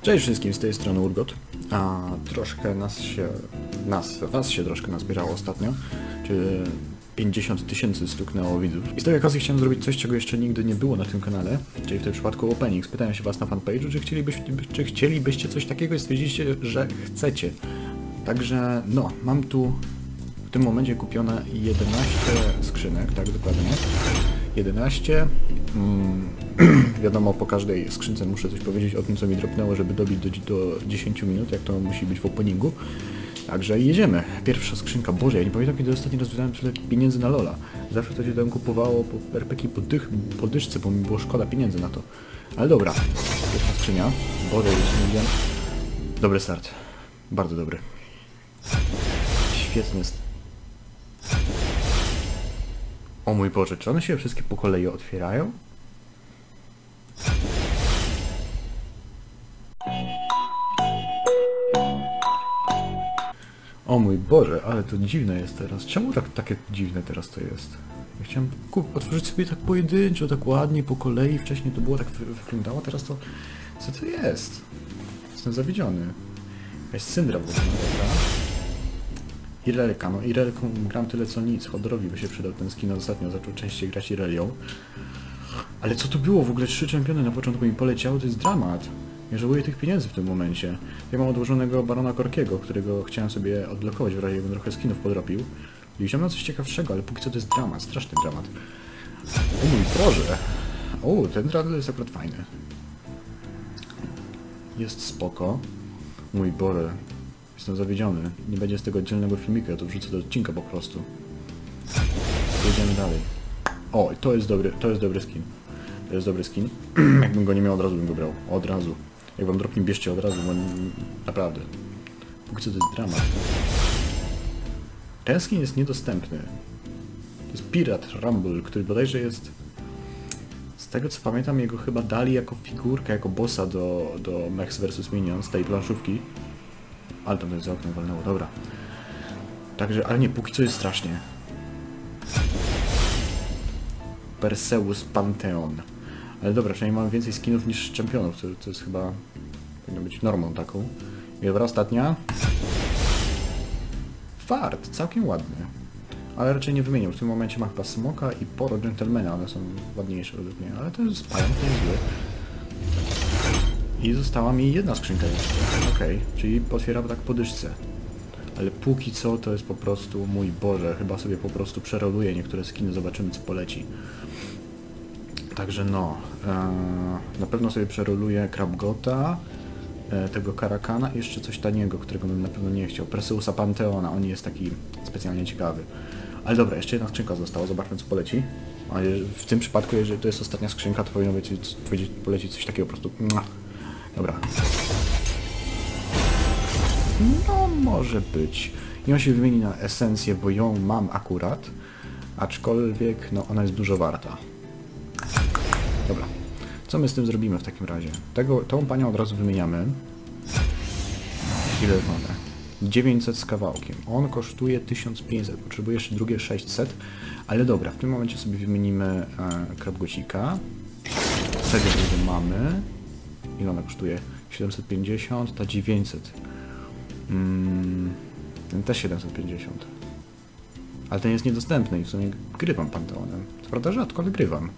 Cześć wszystkim, z tej strony Urgot. A troszkę was się troszkę nazbierało ostatnio, czyli 50 000 stuknęło widzów. I z tej okazji chciałem zrobić coś, czego jeszcze nigdy nie było na tym kanale, czyli w tym przypadku opening. Spytałem się was na fanpage'u, czy chcielibyście coś takiego i stwierdziliście, że chcecie. Także no, mam tu w tym momencie kupione 11 skrzynek, tak dokładnie. 11. Wiadomo, po każdej skrzynce muszę coś powiedzieć o tym, co mi dropnęło, żeby dobić do 10 minut, jak to musi być w openingu. Także jedziemy. Pierwsza skrzynka. Boże, ja nie pamiętam, kiedy ostatni raz wydałem tyle pieniędzy na LoL'a. Zawsze to się tam kupowało po RPG po dyszce, bo mi było szkoda pieniędzy na to. Ale dobra. Pierwsza skrzynia. Boże, już nie wiem. Dobry start. Bardzo dobry. Świetny start. O mój Boże, czy one się wszystkie po kolei otwierają? O mój Boże, ale to dziwne jest teraz. Czemu takie dziwne teraz to jest? Ja chciałem otworzyć sobie tak pojedynczo, tak ładnie, po kolei. Wcześniej to było tak wyglądało, teraz to... Co to jest? Jestem zawiedziony. Jakaś syndra w ogóle, dobra. Irelka, no Irelką gram tyle co nic. Hodorowi by się przydał ten skin, ostatnio zaczął częściej grać Irelią. Ale co to było? W ogóle 3 czempiony na początku mi poleciały, to jest dramat. Nie żałuję tych pieniędzy w tym momencie. Ja mam odłożonego Barona Korkiego, którego chciałem sobie odblokować, w razie jakbym trochę skinów podrobił. I wziąłem na coś ciekawszego, ale póki co to jest dramat, straszny dramat. O mój Boże! O, ten dramat jest akurat fajny. Jest spoko. Mój Boże. Jestem zawiedziony. Nie będzie z tego oddzielnego filmika, ja to wrzucę do odcinka po prostu. Jedziemy dalej. O, to jest dobry skin. To jest dobry skin. Jakbym go nie miał, od razu bym go brał. Od razu. Jak wam dropnie, bierzcie od razu, bo naprawdę. Póki co to jest dramat. Ten skin jest niedostępny. To jest Pirat Rumble, który bodajże jest... Z tego co pamiętam, jego chyba dali jako figurkę, jako bossa do Mechs vs Minions, tej planszówki. Ale to za oknem walnęło, dobra. Także, ale nie, póki co jest strasznie. Perseus Pantheon. Ale dobra, przynajmniej mam więcej skinów niż czempionów, co jest chyba... powinno być normą taką. I dobra, ostatnia. Fart, całkiem ładny. Ale raczej nie wymienił. W tym momencie ma chyba Smoka i Poro Gentlemana, one są ładniejsze według mnie, ale to jest pająk, to jest zły. I została mi jedna skrzynka jeszcze. Okej, czyli otwieram tak po dyszce. Ale póki co to jest po prostu, mój Boże, chyba sobie po prostu przeroluję niektóre skiny, zobaczymy co poleci. Także no, na pewno sobie przeroluję Krabgota, tego Karakana i jeszcze coś taniego, którego bym na pewno nie chciał. Perseusa Pantheona, on jest taki specjalnie ciekawy. Ale dobra, jeszcze jedna skrzynka została, zobaczmy co poleci. A w tym przypadku, jeżeli to jest ostatnia skrzynka, to powinno polecieć coś takiego po prostu. Dobra. No, może być. I on się wymieni na esencję, bo ją mam akurat. Aczkolwiek, no, ona jest dużo warta. Dobra. Co my z tym zrobimy w takim razie? Tą panią od razu wymieniamy. Ile mamy? 900 z kawałkiem. On kosztuje 1500. Potrzebuję jeszcze drugie 600. Ale dobra, w tym momencie sobie wymienimy Krabgocika. Tego mamy. Ile ona kosztuje? 750, ta 900. Ten też 750. Ale ten jest niedostępny i w sumie grywam Panteonem. Co prawda rzadko, ale grywam.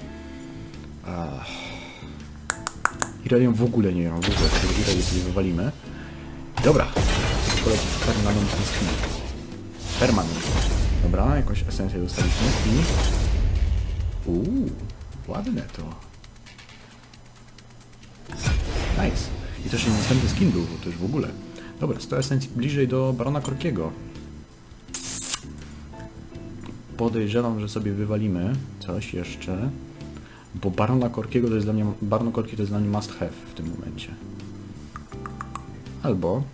Irelią w ogóle nie mam, w ogóle tego Irelię sobie wywalimy. Dobra. Permanentny skin. Permanent. Dobra, jakąś esencję dostaliśmy i... ładne to. Nice. I też następny skin był, to już w ogóle. Dobra, 100 esencji bliżej do Barona Korkiego. Podejrzewam, że sobie wywalimy coś jeszcze. Bo Barona Korkiego to jest dla mnie... Baron Korki to jest dla mnie must have w tym momencie. Albo...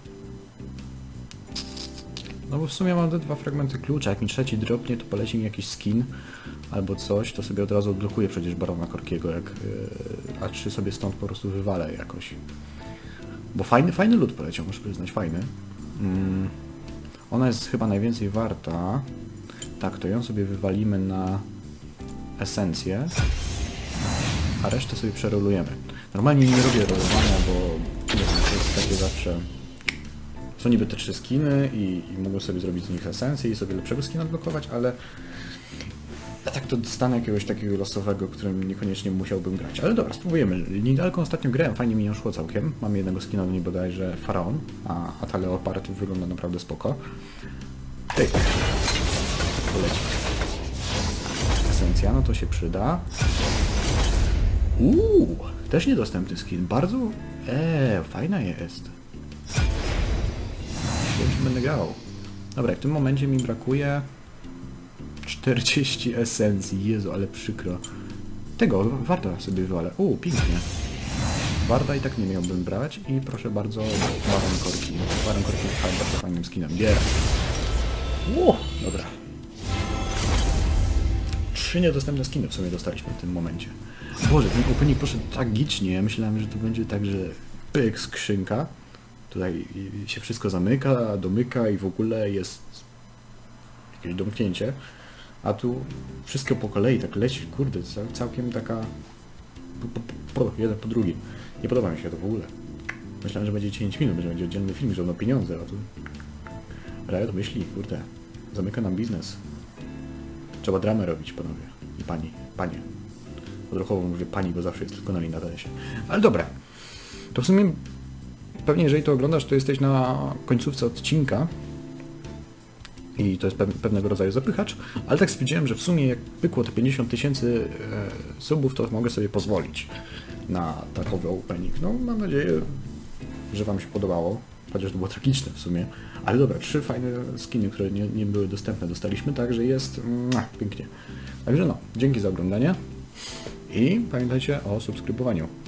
No bo w sumie mam te 2 fragmenty klucza. Jak mi trzeci dropnie, to poleci mi jakiś skin albo coś, to sobie od razu odblokuję przecież Barona Korkiego, jak A3 sobie stąd po prostu wywalę jakoś. Bo fajny loot poleciał, muszę przyznać, fajny. Ona jest chyba najwięcej warta. Tak, to ją sobie wywalimy na esencję, a resztę sobie przerolujemy. Normalnie nie robię rolowania, bo zawsze są niby te 3 skiny i mogą sobie zrobić z nich esencję i sobie lepszego skina odblokować, ale ja tak to dostanę jakiegoś takiego losowego, którym niekoniecznie musiałbym grać. Ale dobra, spróbujemy. Niedaleko ostatnio grałem, fajnie mi ją szło całkiem. Mam jednego skina do niej bodajże Faraon, a ta Leopard wygląda naprawdę spoko. Tyk. Poleci. Esencja, no to się przyda. Też niedostępny skin. Bardzo... fajna jest. Wiem, czy będę grał. Dobra, w tym momencie mi brakuje 40 esencji. Jezu, ale przykro. Tego warto sobie wywalę. Pięknie. Warda i tak nie miałbym brać. I proszę bardzo, Baron Korki. Baron Korki jest bardzo fajnym skinem. Bieram. Dobra. 3 niedostępne skiny w sumie dostaliśmy w tym momencie. Boże, ten opening poszedł tak gicznie. Ja myślałem, że to będzie tak, że pyk, skrzynka. Tutaj się wszystko zamyka, domyka i w ogóle jest jakieś domknięcie. A tu wszystko po kolei tak leci. Kurde, całkiem taka... jeden po drugim. Nie podoba mi się to w ogóle. Myślałem, że będzie 10 minut, że będzie oddzielny film, że będą pieniądze, a tu... Riot myśli, kurde, zamyka nam biznes. Trzeba dramę robić, panowie. I pani, panie. Odruchowo mówię pani, bo zawsze jest tylko na TS-ie. Ale dobra. To w sumie, pewnie jeżeli to oglądasz, to jesteś na końcówce odcinka. I to jest pewnego rodzaju zapychacz. Ale tak stwierdziłem, że w sumie jak pykło te 50 000 subów, to mogę sobie pozwolić na takowy opening. No, mam nadzieję, że wam się podobało. Chociaż to było tragiczne w sumie. Ale dobra, 3 fajne skiny, które nie były dostępne, dostaliśmy, także jest pięknie. Także no, dzięki za oglądanie i pamiętajcie o subskrybowaniu.